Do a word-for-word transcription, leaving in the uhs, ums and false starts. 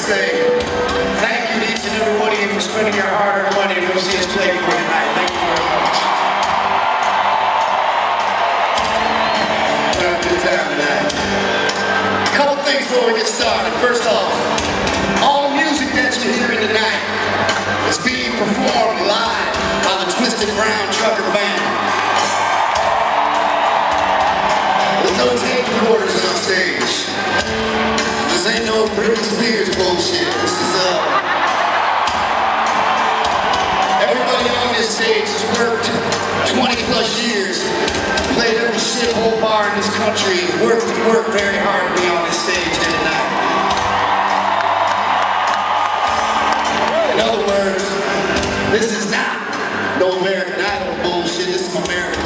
say thank you to each and every one of you for spending your hard-earned money to go see us play for tonight. Thank you very much. We're having a good time tonight. A couple things before we get started. First off, all the music that you're hearing tonight is being performed live by the Twisted Brown Trucker Band. There's no tape recorders on stage. This ain't no Britney Spears bullshit. This is uh everybody on this stage has worked twenty plus years, played every shithole bar in this country, worked and worked very hard to be on this stage tonight. In other words, this is not no American Idol bullshit. This is American